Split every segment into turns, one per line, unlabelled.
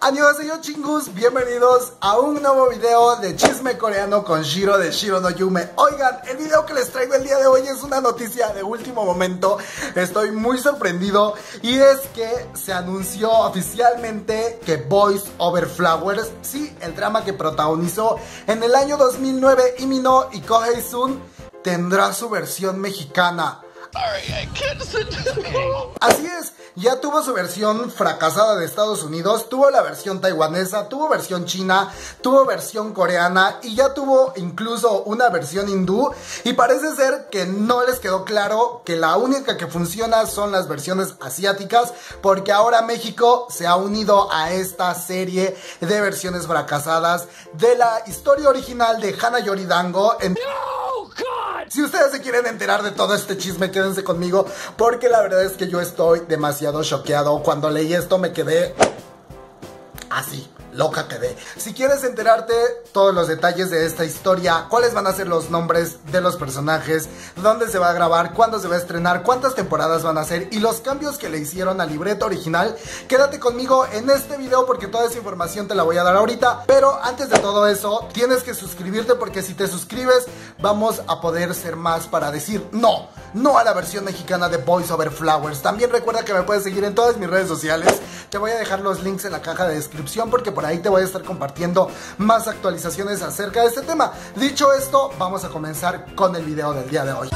Annyeonghaseyo chingus, bienvenidos a un nuevo video de chisme coreano con Shiro de Shiro no Yume. Oigan, el video que les traigo el día de hoy es una noticia de último momento. Estoy muy sorprendido y es que se anunció oficialmente que Boys Over Flowers, sí, el drama que protagonizó en el año 2009 Lee Min-ho y Ko Hae-sun, tendrá su versión mexicana. Así es, ya tuvo su versión fracasada de Estados Unidos, tuvo la versión taiwanesa, tuvo versión china, tuvo versión coreana y ya tuvo incluso una versión hindú. Y parece ser que no les quedó claro que la única que funciona son las versiones asiáticas, porque ahora México se ha unido a esta serie de versiones fracasadas de la historia original de Hana Yori Dango. Si ustedes se quieren enterar de todo este chisme, quédense conmigo, porque la verdad es que yo estoy demasiado choqueado. Cuando leí esto me quedé así, loca quedé. Si quieres enterarte todos los detalles de esta historia, cuáles van a ser los nombres de los personajes, dónde se va a grabar, cuándo se va a estrenar, cuántas temporadas van a ser y los cambios que le hicieron al libreto original, quédate conmigo en este video porque toda esa información te la voy a dar ahorita. Pero antes de todo eso, tienes que suscribirte, porque si te suscribes vamos a poder ser más para decir no a la versión mexicana de Boys Over Flowers. También recuerda que me puedes seguir en todas mis redes sociales. Te voy a dejar los links en la caja de descripción, porque por ahí te voy a estar compartiendo más actualizaciones acerca de este tema. Dicho esto, vamos a comenzar con el video del día de hoy.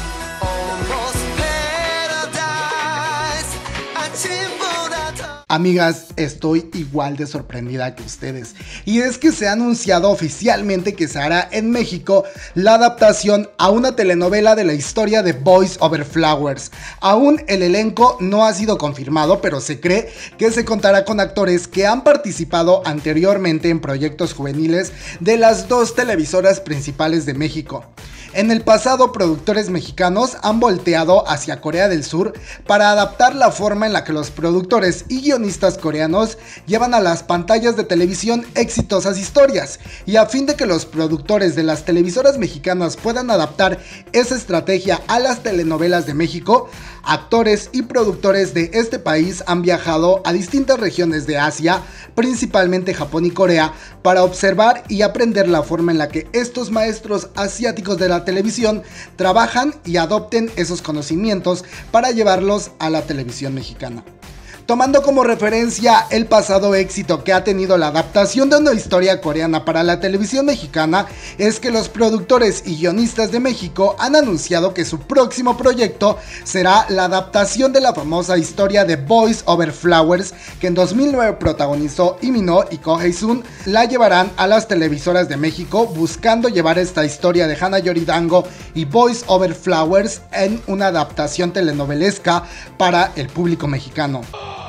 Amigas, estoy igual de sorprendida que ustedes, y es que se ha anunciado oficialmente que se hará en México la adaptación a una telenovela de la historia de Boys Over Flowers. Aún el elenco no ha sido confirmado, pero se cree que se contará con actores que han participado anteriormente en proyectos juveniles de las dos televisoras principales de México. En el pasado, productores mexicanos han volteado hacia Corea del Sur para adaptar la forma en la que los productores y guionistas coreanos llevan a las pantallas de televisión exitosas historias, y a fin de que los productores de las televisoras mexicanas puedan adaptar esa estrategia a las telenovelas de México, actores y productores de este país han viajado a distintas regiones de Asia, principalmente Japón y Corea, para observar y aprender la forma en la que estos maestros asiáticos de la televisión trabajan y adopten esos conocimientos para llevarlos a la televisión mexicana. Tomando como referencia el pasado éxito que ha tenido la adaptación de una historia coreana para la televisión mexicana, es que los productores y guionistas de México han anunciado que su próximo proyecto será la adaptación de la famosa historia de Boys Over Flowers, que en 2009 protagonizó Lee Min-ho y Ko Hae-sun. La llevarán a las televisoras de México, buscando llevar esta historia de Hana Yori Dango y Boys Over Flowers en una adaptación telenovelesca para el público mexicano.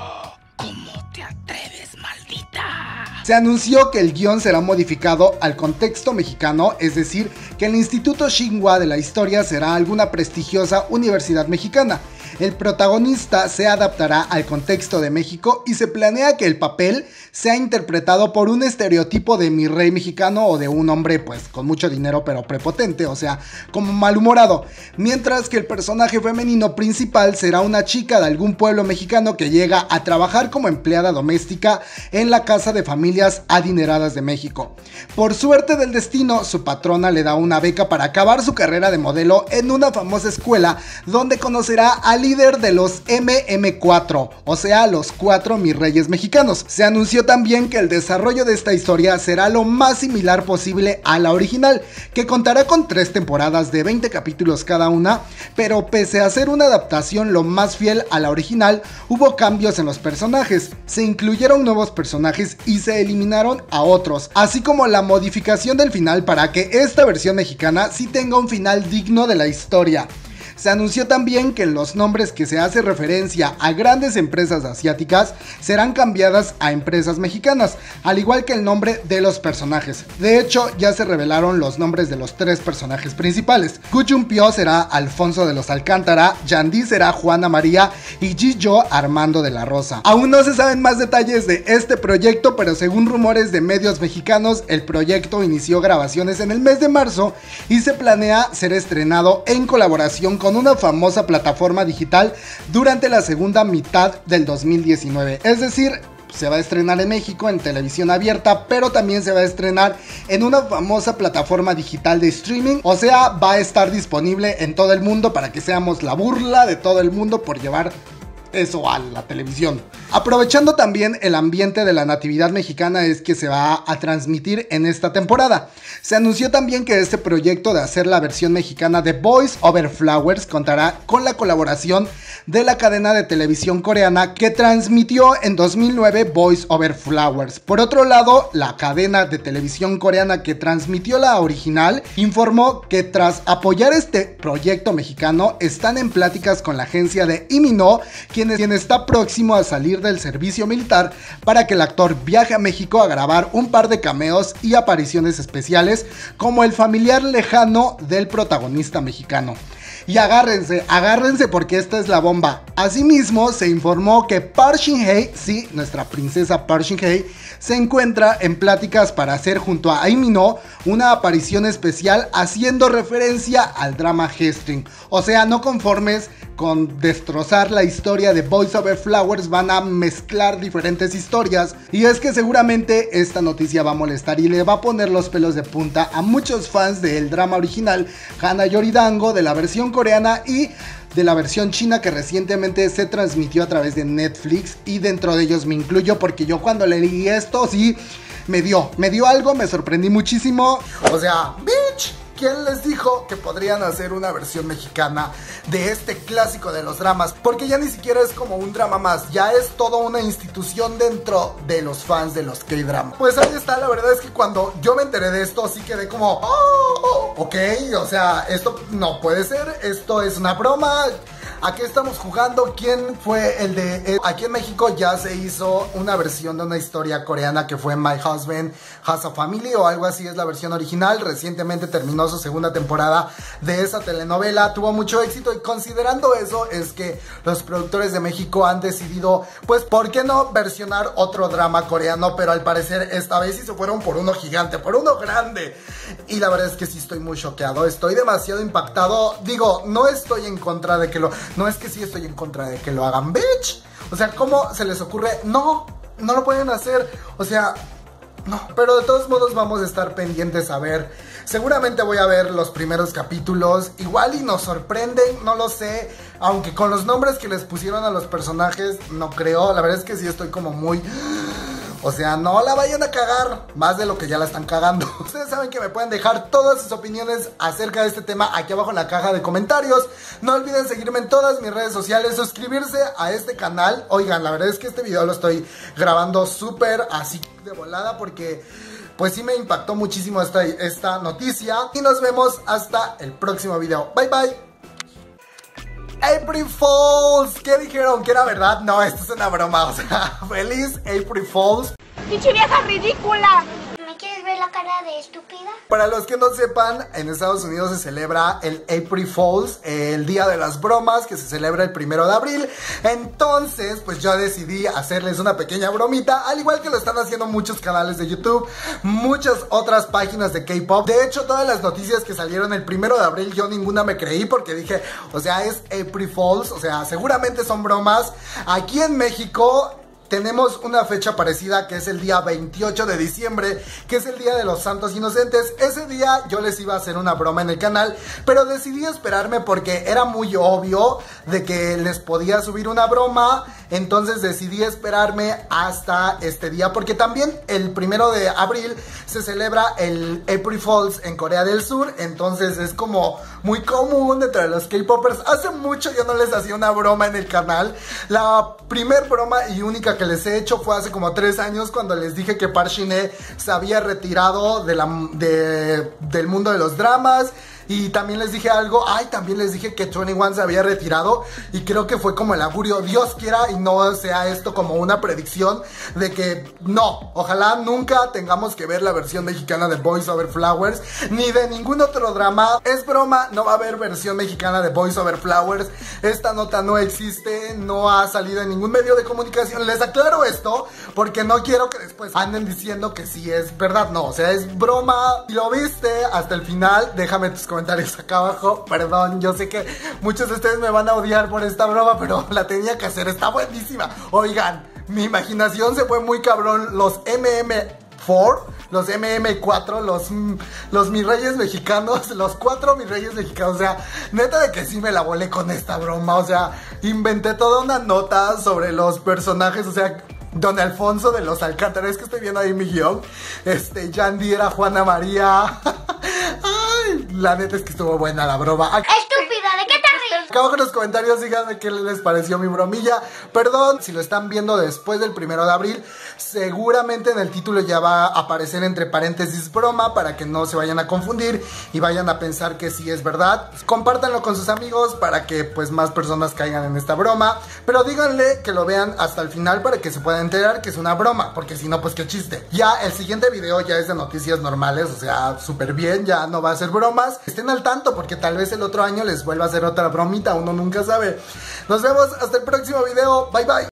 Se anunció que el guión será modificado al contexto mexicano, es decir, que el Instituto Tsinghua de la historia será alguna prestigiosa universidad mexicana. El protagonista se adaptará al contexto de México y se planea que el papel sea interpretado por un estereotipo de mi rey mexicano, o de un hombre pues con mucho dinero pero prepotente, o sea, como malhumorado, mientras que el personaje femenino principal será una chica de algún pueblo mexicano que llega a trabajar como empleada doméstica en la casa de familias adineradas de México. Por suerte del destino, su patrona le da una beca para acabar su carrera de modelo en una famosa escuela, donde conocerá al líder de los MM4, o sea, los 4 mis reyes mexicanos. Se anunció también que el desarrollo de esta historia será lo más similar posible a la original, que contará con 3 temporadas de 20 capítulos cada una, pero pese a ser una adaptación lo más fiel a la original, hubo cambios en los personajes. Se incluyeron nuevos personajes y se eliminaron a otros, así como la modificación del final para que esta versión mexicana sí tenga un final digno de la historia. Se anunció también que los nombres que se hace referencia a grandes empresas asiáticas serán cambiadas a empresas mexicanas, al igual que el nombre de los personajes. De hecho, ya se revelaron los nombres de los 3 personajes principales. Gu Jun-pyo será Alfonso de los Alcántara, Yandy será Juana María y Ji-yo Armando de la Rosa. Aún no se saben más detalles de este proyecto, pero según rumores de medios mexicanos, el proyecto inició grabaciones en el mes de marzo y se planea ser estrenado en colaboración con una famosa plataforma digital durante la segunda mitad del 2019, es decir, se va a estrenar en México en televisión abierta, pero también se va a estrenar en una famosa plataforma digital de streaming. O sea, va a estar disponible en todo el mundo para que seamos la burla de todo el mundo por llevar eso a la televisión. Aprovechando también el ambiente de la natividad mexicana es que se va a transmitir en esta temporada. Se anunció también que este proyecto de hacer la versión mexicana de Boys Over Flowers contará con la colaboración de la cadena de televisión coreana que transmitió en 2009 Boys Over Flowers. Por otro lado, la cadena de televisión coreana que transmitió la original informó que tras apoyar este proyecto mexicano están en pláticas con la agencia de Imino, quien está próximo a salir del servicio militar, para que el actor viaje a México a grabar un par de cameos y apariciones especiales como el familiar lejano del protagonista mexicano. Y agárrense porque esta es la bomba. Asimismo, se informó que Park Shin-hye, sí, nuestra princesa Park Shin-hye, se encuentra en pláticas para hacer junto a Aimino una aparición especial haciendo referencia al drama G-String. O sea, no conformes con destrozar la historia de Boys Over Flowers, van a mezclar diferentes historias. Y es que seguramente esta noticia va a molestar y le va a poner los pelos de punta a muchos fans del drama original Hana Yoridango, de la versión coreana y de la versión china que recientemente se transmitió a través de Netflix, y dentro de ellos me incluyo porque yo cuando leí esto sí me dio algo, me sorprendí muchísimo. O sea, bitch, ¿quién les dijo que podrían hacer una versión mexicana de este clásico de los dramas? Porque ya ni siquiera es como un drama más, ya es toda una institución dentro de los fans de los K-drama. Pues ahí está, la verdad es que cuando yo me enteré de esto sí quedé como, ok, o sea, esto no puede ser, esto es una broma. ¿A qué estamos jugando? ¿Quién fue el de...? Aquí en México ya se hizo una versión de una historia coreana que fue My Husband Has a Family o algo así, es la versión original. Recientemente terminó su segunda temporada de esa telenovela, tuvo mucho éxito, y considerando eso es que los productores de México han decidido, pues, ¿por qué no versionar otro drama coreano? Pero al parecer esta vez sí se fueron por uno gigante, por uno grande. Y la verdad es que sí estoy muy choqueado, estoy demasiado impactado. Digo, no estoy en contra de que lo... No es que sí estoy en contra de que lo hagan, bitch. O sea, ¿cómo se les ocurre? No lo pueden hacer. O sea, no. Pero de todos modos vamos a estar pendientes a ver. Seguramente voy a ver los primeros capítulos. Igual y nos sorprenden, no lo sé. Aunque con los nombres que les pusieron a los personajes, no creo. La verdad es que sí estoy como muy... O sea, no la vayan a cagar más de lo que ya la están cagando. Ustedes saben que me pueden dejar todas sus opiniones acerca de este tema aquí abajo en la caja de comentarios. No olviden seguirme en todas mis redes sociales, suscribirse a este canal. Oigan, la verdad es que este video lo estoy grabando súper así de volada porque... pues sí me impactó muchísimo esta noticia. Y nos vemos hasta el próximo video. Bye bye. April Fools, ¿qué dijeron? ¿Que era verdad? No, esto es una broma, o sea, feliz April Fools.
¡Pinche vieja ridícula! ¿Me quieres ver la cara de estúpida?
Para los que no sepan, en Estados Unidos se celebra el April Fools, el día de las bromas, que se celebra el 1 de abril. Entonces, pues yo decidí hacerles una pequeña bromita, al igual que lo están haciendo muchos canales de YouTube, muchas otras páginas de K-pop. De hecho, todas las noticias que salieron el 1 de abril, yo ninguna me creí porque dije, o sea, es April Fools, o sea, seguramente son bromas. Aquí en México... tenemos una fecha parecida, que es el día 28 de diciembre, que es el día de los Santos Inocentes. Ese día yo les iba a hacer una broma en el canal, pero decidí esperarme porque era muy obvio de que les podía subir una broma. Entonces decidí esperarme hasta este día, porque también el 1 de abril se celebra el April Fools en Corea del Sur. Entonces es como muy común entre los K-popers. Hace mucho yo no les hacía una broma en el canal. La primer broma y única que les he hecho fue hace como 3 años, cuando les dije que Park Shin-hye se había retirado del mundo de los dramas. Y también les dije algo, también les dije que 21 se había retirado. Y creo que fue como el augurio, Dios quiera y no sea esto como una predicción de que no, ojalá nunca tengamos que ver la versión mexicana de Boys Over Flowers, ni de ningún otro drama. Es broma, no va a haber versión mexicana de Boys Over Flowers. Esta nota no existe, no ha salido en ningún medio de comunicación. Les aclaro esto porque no quiero que después anden diciendo que sí es verdad. No, o sea, es broma. Si lo viste hasta el final, déjame tus comentarios acá abajo. Perdón, yo sé que muchos de ustedes me van a odiar por esta broma, pero la tenía que hacer, está buenísima. Oigan, mi imaginación se fue muy cabrón. Los MM4, los MM4, los mis reyes mexicanos, los 4 mis reyes mexicanos. O sea, neta de que sí me la volé con esta broma. O sea, inventé toda una nota sobre los personajes. O sea, Don Alfonso de los Alcántaras, que estoy viendo ahí mi guión. Yandy era Juana María. Ay, la neta es que estuvo buena la broma.
Estúpida, ¿de qué te ríes?
Acá abajo en los comentarios díganme qué les pareció mi bromilla. Perdón si lo están viendo después del 1 de abril. Seguramente en el título ya va a aparecer entre paréntesis broma, para que no se vayan a confundir y vayan a pensar que sí es verdad. Compártanlo con sus amigos para que pues más personas caigan en esta broma. Pero díganle que lo vean hasta el final para que se puedan enterar que es una broma, porque si no pues qué chiste. Ya el siguiente video ya es de noticias normales, o sea, súper bien, ya no va a ser bromas. Estén al tanto porque tal vez el otro año les vuelva a hacer otra bromita, uno nunca sabe. Nos vemos hasta el próximo video, bye bye.